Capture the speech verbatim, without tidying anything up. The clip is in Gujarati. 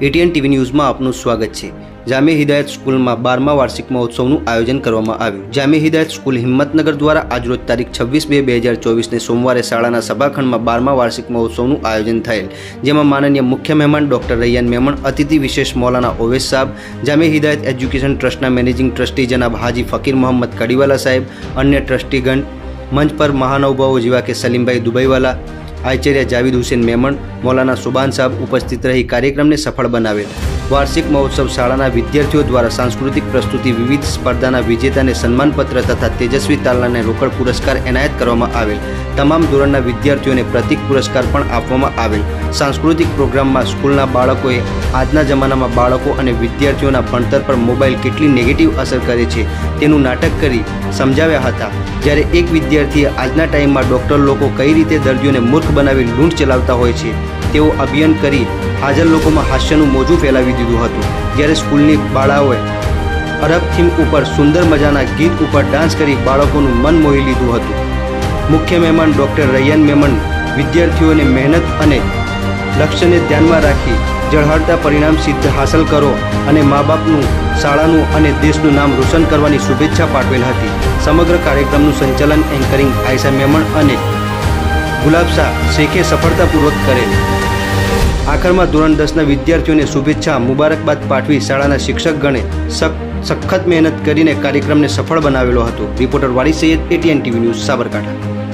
एटीएन टीवी न्यूज़ में आपનું સ્વાગત છે। જામિયા હિદાયત સ્કૂલમાં બારમા વાર્ષિક મહોત્સવનું આયોજન કરવામાં આવ્યું। જામિયા હિદાયત સ્કૂલ હિંમતનગર દ્વારા આજરોજ તારીખ છવ્વીસ બે બે હજાર ચોવીસને સોમવારે શાળાના સભાખંડમાં બારમા વાર્ષિક મહોત્સવનું આયોજન થયેલ, જેમાં માનનીય મુખ્ય મહેમાન ડોક્ટર રૈયાન મેમણ, અતિથિ વિશેષ મૌલાના ઓવેસ સાહેબ, જામિયા હિદાયત એજ્યુકેશન ટ્રસ્ટના મેનેજિંગ ટ્રસ્ટી જનાબ હાજી ફકીર મોહમ્મદ કડીવાલા સાહેબ, અન્ય ટ્રસ્ટીગણ, મંચ પર મહાનુભાવો જેવા કે સલીમભાઈ દુબઈવાલા, आचार्य जावेद हुसैन मेमण, मौलाना सुबान साहब उपस्थित रही कार्यक्रम ने सफल बनावे। वार्षिक महोत्सव शाळाना विद्यार्थीओ द्वारा सांस्कृतिक प्रस्तुति, विविध स्पर्धाना विजेता ने सन्मानपत्र तथा तेजस्वी तालना रोकड़ पुरस्कार एनायत करवामां आवेल। तमाम धोरणना विद्यार्थीओने प्रतीक पुरस्कार पण आपवामां आवेल। सांस्कृतिक प्रोग्राम में स्कूलना बाळकोए आजना जमानामां बाळको अने विद्यार्थीओना भणतर पर मोबाइल केटली नेगेटिव असर करे छे तेनुं नाटक करी समजाव्या हता। ज्यारे एक विद्यार्थीए आजना टाइममां डॉक्टर लोको कई रीते दर्दीओने मूर्ख बनावी लूंट चलावता होय छे तेवो अभियान करी हाजर लोकोमां हास्यनुं मोजું ફેલાવી દીધું હતું। જ્યારે સ્કૂલની બાળાઓએ અરબ થીમ ઉપર સુંદર મજાના ગીત ઉપર ડાન્સ કરી બાળકોનું મન મોહી લીધું હતું। મુખ્ય મહેમાન ડોક્ટર રૈયાન મેમણ વિદ્યાર્થીઓને મહેનત અને લક્ષ્યને ધ્યાનમાં રાખી ઝળહળતા પરિણામ સિદ્ધ હાંસલ કરો અને મા બાપનું, શાળાનું અને દેશનું નામ રોશન કરવાની શુભેચ્છા પાઠવેલ હતી। સમગ્ર કાર્યક્રમનું સંચાલન એન્કરિંગ આયશા મેમણ અને ગુલાબ શાહ શેખે સફળતાપૂર્વક કરેલ। आखिर में धोरण दस ना विद्यार्थियों ने शुभेच्छा मुबारकबाद पाठवी शाळाना शिक्षकगणे सखत मेहनत करीने कार्यक्रम ने सफल बनावेलो हतो। Reporter Wali Sayed, ATN TV news, Sabarkantha.